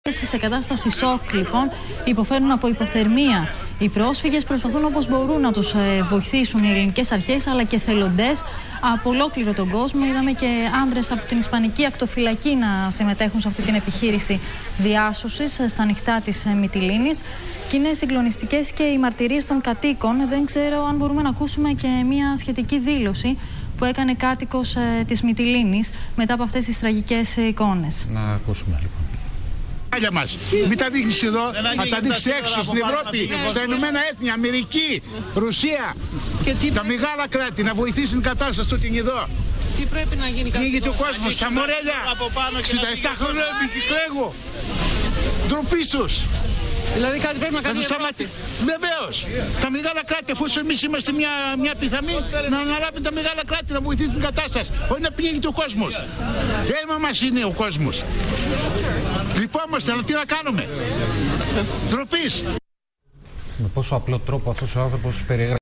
Σε κατάσταση σοκ, λοιπόν, υποφέρουν από υποθερμία. Οι πρόσφυγες προσπαθούν όπως μπορούν να τους βοηθήσουν οι ελληνικές αρχές, αλλά και θελοντές από ολόκληρο τον κόσμο. Είδαμε και άνδρες από την Ισπανική ακτοφυλακή να συμμετέχουν σε αυτή την επιχείρηση διάσωσης στα νυχτά της Μυτιλήνης. Και είναι συγκλονιστικές και οι μαρτυρίες των κατοίκων. Δεν ξέρω αν μπορούμε να ακούσουμε και μια σχετική δήλωση που έκανε κάτοικος της Μυτιλήνης μετά από αυτές τις τραγικές εικόνες. Να ακούσουμε, λοιπόν. Μας. Μην τα δείχνεις εδώ, θα τα δείξεις έξω στην Ευρώπη, στα Ηνωμένα Έθνη, Αμερική, Ρωσία, τα μεγάλα κράτη, να βοηθήσει την κατάσταση του την εδώ. Τι πρέπει να γίνει, Πνίγεται ο κόσμος, τα μορέλια, 67 χρόνια κλαίγω, ντροπή τους. Δηλαδή κάτι πρέπει να κάνει η Ευρώπη. Βεβαίως. Τα μεγάλα κράτη, αφού εμείς είμαστε μια πιθανή, να αναλάβουν τα μεγάλα κράτη να βοηθήσουν την κατάσταση. Όχι να πνίγεται ο κόσμος. Θέμα μας είναι ο κόσμος. Λυπόμαστε, αλλά τι να κάνουμε. Ντροπής. Με πόσο απλό τρόπο αυτός ο άνθρωπος περιέγραψε